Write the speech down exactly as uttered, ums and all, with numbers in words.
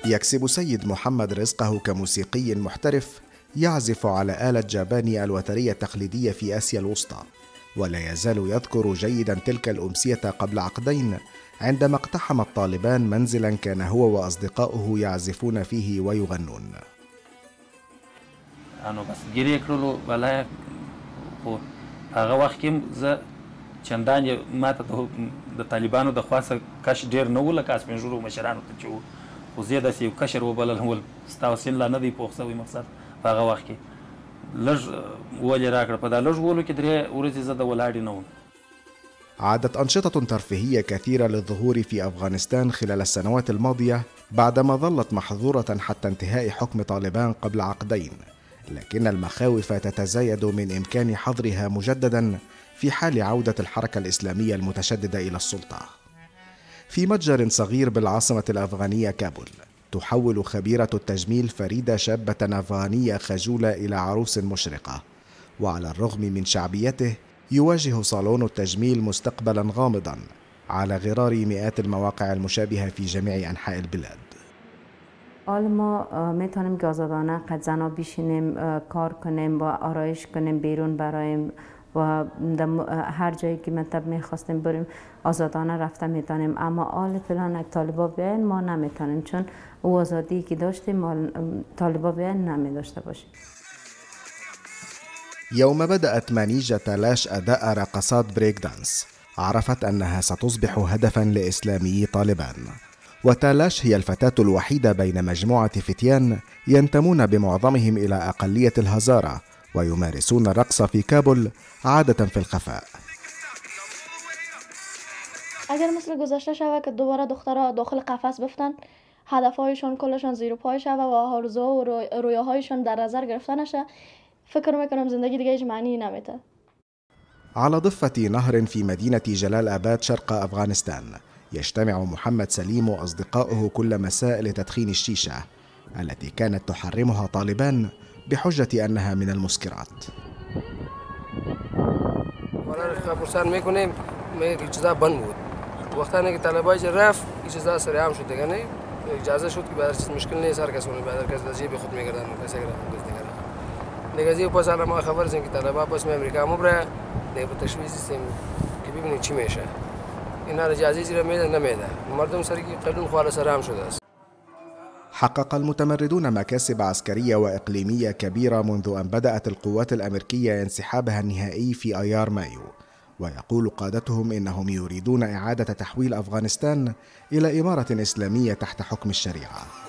يكسب سيد محمد رزقه كموسيقي محترف يعزف على آلة جاباني الوترية التقليدية في آسيا الوسطى، ولا يزال يذكر جيدا تلك الأمسية قبل عقدين عندما اقتحم الطالبان منزلا كان هو وأصدقاؤه يعزفون فيه ويغنون. أنا بس جري كرلو بلاي خو هغه وخت کې زه چندان ماته د طالبانو د خاصه کش ډیر نه ول کاس پنځورو مشرانو ته چو خو زیاده سی کشر وبلل هول ستاسو لا نه دی پوښتنه مقصد هغه وخت کې لږ ولې راکړه په دا لږ ولو کې درې ورځې زه د ولاړې نه وم. عادت أنشطة ترفيهية كثيرة للظهور في أفغانستان خلال السنوات الماضية بعدما ظلت محظورة حتى انتهاء حكم طالبان قبل عقدين، لكن المخاوف تتزايد من إمكان حظرها مجددا في حال عودة الحركة الإسلامية المتشددة إلى السلطة. في متجر صغير بالعاصمة الأفغانية كابول تحول خبيرة التجميل فريدة شابة أفغانية خجولة إلى عروس مشرقة، وعلى الرغم من شعبيته يواجه صالون التجميل مستقبلا غامضا على غرار مئات المواقع المشابهة في جميع أنحاء البلاد. حالا ما میتونیم که آزادانه قد زنا بشینیم کار کنیم و آرایش کنیم بیرون برایم و هر جایی که مطلب میخواستیم بریم آزادانه رفته میتونیم، اما حال فعلا اگه طالبا بیاین ما نمیتونیم، چون او آزادی که داشتیم ما طالبا بیاین نمیداشته باشیم. يوم بدأت مانيجا تالاش أداء رقصات بريك دانس عرفت أنها ستصبح هدفا لإسلامي طالبان، وتالاش هي الفتاة الوحيدة بين مجموعة فتيان ينتمون بمعظمهم إلى أقلية الهزارة ويمارسون الرقص في كابول عادة في الخفاء. اگر مثل گذشته شود که دوباره دخترها داخل قفس بفتن، هدفهایشان کلشان زیر پای شود و آرزوها و رویاهایشان در نظر گرفته نشه، فکر میکنم زندگی دیگه هیچ معنی نمیده. على ضفة نهر في مدينة جلال آباد شرق أفغانستان يجتمع محمد سليم وأصدقاؤه كل مساء لتدخين الشيشة التي كانت تحرمها طالبان بحجة أنها من المسكرات. وقتی که طالبای رفت این چیزا سریع شد دیگه نه اجازه شد که بعد چیز مشکل نیست هر کس اون بعد هر کس دزی به خود میگردن کسی که رفت دیگه دیگه پس الان ما خبر زنگ که طالبا پس می امریکا مبره دیگه تشویش سیم که ببینید چی میشه اینا اجازه زیر میده نمیده مردم سری که قانون خالص سرام شده است. حقق المتمردون مكاسب عسكرية وإقليمية كبيرة منذ أن بدأت القوات الأمريكية انسحابها النهائي في أيار مايو، ويقول قادتهم إنهم يريدون إعادة تحويل أفغانستان إلى إمارة إسلامية تحت حكم الشريعة.